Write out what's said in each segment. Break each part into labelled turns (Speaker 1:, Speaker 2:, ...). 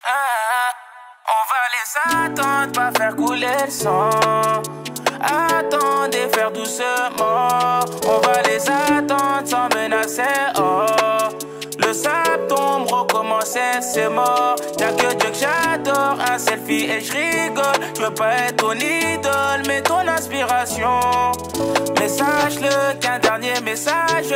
Speaker 1: On va les attendre, pas faire couler le sang. Attendez, faire doucement. On va les attendre sans menacer. Oh, le sable tombe, recommencer, c'est mort. Y'a que Dieu que j'adore, un selfie et je rigole. Je veux pas être ton idole, mais ton inspiration. Mais sache-le qu'un dernier message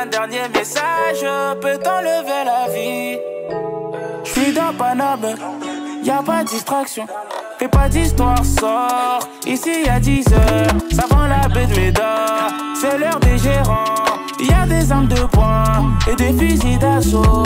Speaker 1: peut t'enlever la vie. J'suis dans Paname, y'a pas de distraction. Fais pas d'histoire, sors. Ici y'a 10 heures, ça vend la baie de Médard. C'est l'heure des gérants. Y'a des armes de poing et des fusils d'assaut.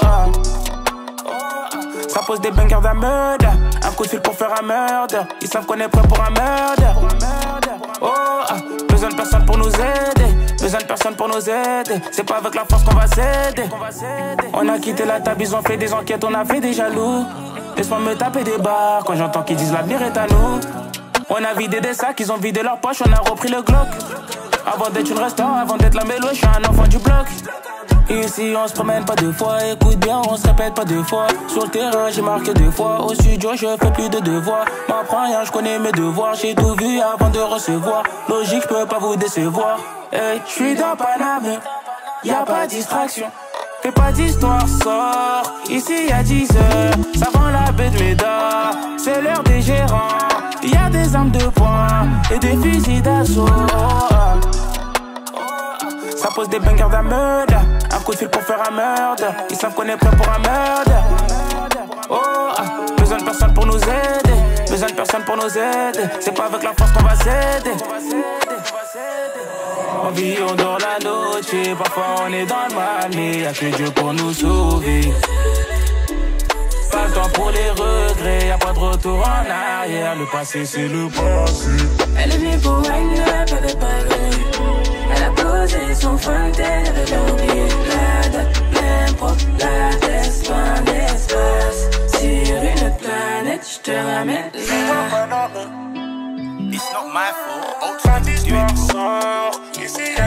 Speaker 1: Ça pose des bangers d'un meurtre. Un coup de fil pour faire un meurtre. Ils savent qu'on est prêt pour un meurtre. Besoin de personne pour nous aider. Besoin de personne pour nous aider. C'est pas avec la force qu'on va s'aider. On a quitté la table, ils ont fait des enquêtes, on a fait des jaloux. Laisse-moi me taper des barres quand j'entends qu'ils disent l'avenir est à nous. On a vidé des sacs, ils ont vidé leurs poches, on a repris le Glock. Avant d'être une restaurant, avant d'être la mélo, je suis un enfant du bloc. Ici on se promène pas deux fois, écoute bien, on se répète pas deux fois. Sur le terrain j'ai marqué deux fois, au studio je fais plus de devoirs. M'apprends rien, je connais mes devoirs, j'ai tout vu avant de recevoir. Logique, je peux pas vous décevoir. Hey, je suis dans Paname, y'a pas de distraction. Fais pas d'histoire, sors. Ici y'a 10 heures, ça vend la baie de Médard. C'est l'heure des gérants. Y'a des armes de poing et des fusils d'assaut. Ça pose des bangers d'un meurtre. Un coup de fil pour faire un meurtre. Ils savent qu'on est prêt pour un meurtre. Besoin de personne pour nous aider. Besoin de personne pour nous aider. C'est pas avec la force qu'on va s'aider. On vit, on dort la noche. Parfois on est dans le mal, mais y'a que Dieu pour nous sauver. Pas le temps pour les regrets, y'a pas de retour en arrière. Le passé c'est le passé.
Speaker 2: Elle est venue pour wine up, elle est pas venue. Elle a posé son fond de tête, elle avait oublié la date. L'impro, la tête, loin d'espace. Sur une autre planète, j'te ramène là.
Speaker 1: It's not my fault. Ultra d'histoire sort. Ici